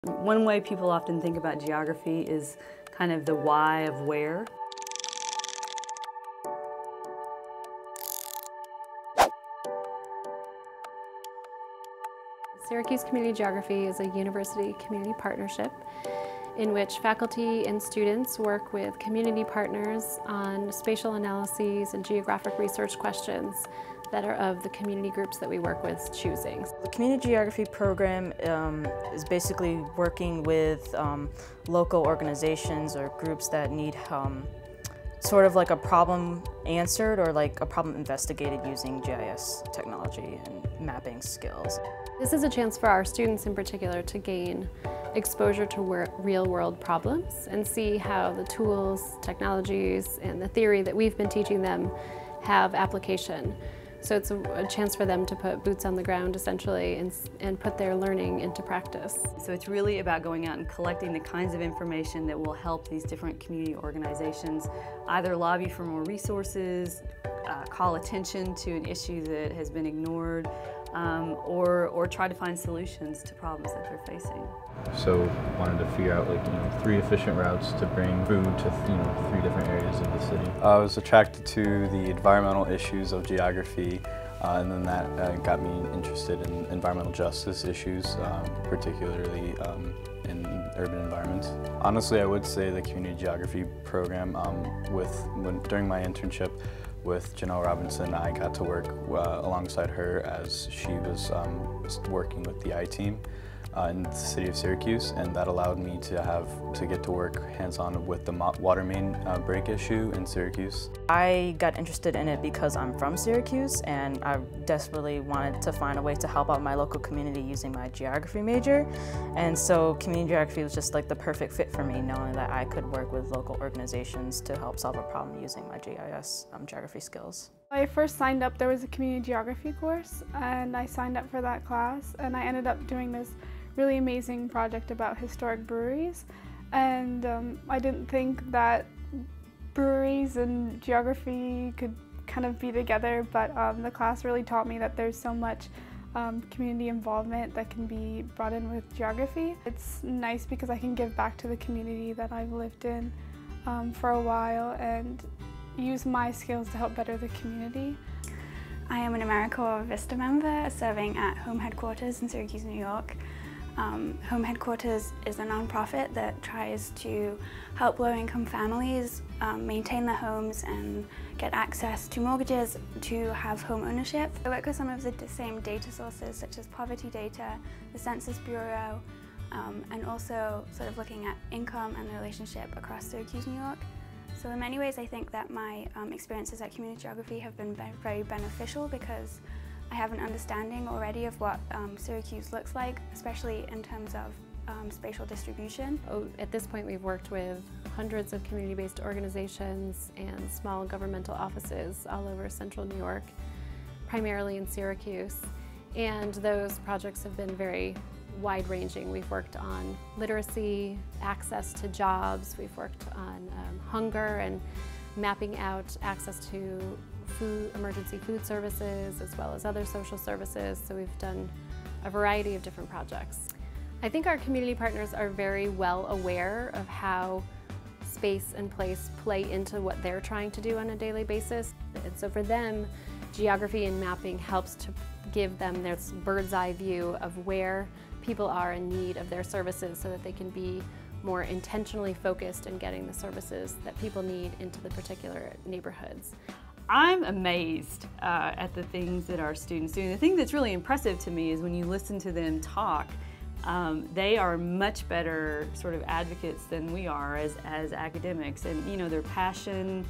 One way people often think about geography is kind of the why of where. Syracuse Community Geography is a university community partnership in which faculty and students work with community partners on spatial analyses and geographic research questions that are of the community groups that we work with choosing. The community geography program is basically working with local organizations or groups that need sort of like a problem answered or like a problem investigated using GIS technology and mapping skills. This is a chance for our students in particular to gain exposure to real-world problems and see how the tools, technologies, and the theory that we've been teaching them have application. So it's a chance for them to put boots on the ground essentially and put their learning into practice. So it's really about going out and collecting the kinds of information that will help these different community organizations either lobby for more resources, call attention to an issue that has been ignored, or try to find solutions to problems that they're facing. So wanted to figure out 3 efficient routes to bring food to 3 different areas of the city. I was attracted to the environmental issues of geography, and then that got me interested in environmental justice issues, particularly in urban environments. Honestly, I would say the community geography program, during my internship with Janelle Robinson, I got to work alongside her as she was working with the I-team in the city of Syracuse, and that allowed me to get to work hands-on with the water main break issue in Syracuse. I got interested in it because I'm from Syracuse and I desperately wanted to find a way to help out my local community using my geography major, and so community geography was just like the perfect fit for me, knowing that I could work with local organizations to help solve a problem using my GIS geography skills. When I first signed up, there was a community geography course, and I signed up for that class, and I ended up doing this really amazing project about historic breweries, and I didn't think that breweries and geography could kind of be together, but the class really taught me that there's so much community involvement that can be brought in with geography. It's nice because I can give back to the community that I've lived in for a while and use my skills to help better the community. I am an AmeriCorps Vista member serving at Home Headquarters in Syracuse, New York. Home Headquarters is a nonprofit that tries to help low-income families maintain their homes and get access to mortgages to have home ownership. I work with some of the same data sources such as poverty data, the Census Bureau, and also sort of looking at income and the relationship across Syracuse, New York. So in many ways I think that my experiences at community geography have been very beneficial because I have an understanding already of what Syracuse looks like, especially in terms of spatial distribution. At this point we've worked with hundreds of community-based organizations and small governmental offices all over central New York, primarily in Syracuse, and those projects have been very wide-ranging. We've worked on literacy, access to jobs, we've worked on hunger and mapping out access to emergency food services as well as other social services, so we've done a variety of different projects. I think our community partners are very well aware of how space and place play into what they're trying to do on a daily basis, and so for them, geography and mapping helps to give them this bird's eye view of where people are in need of their services so that they can be more intentionally focused in getting the services that people need into the particular neighborhoods. I'm amazed at the things that our students do. And the thing that's really impressive to me is when you listen to them talk, they are much better sort of advocates than we are as academics. And their passion,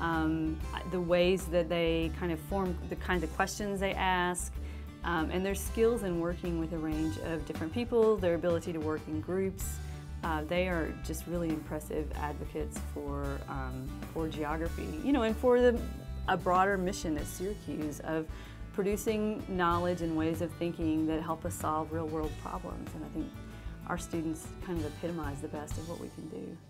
the ways that they kind of form the kinds of questions they ask, and their skills in working with a range of different people, their ability to work in groups. They are just really impressive advocates for geography, and for a broader mission at Syracuse of producing knowledge and ways of thinking that help us solve real-world problems. And I think our students kind of epitomize the best of what we can do.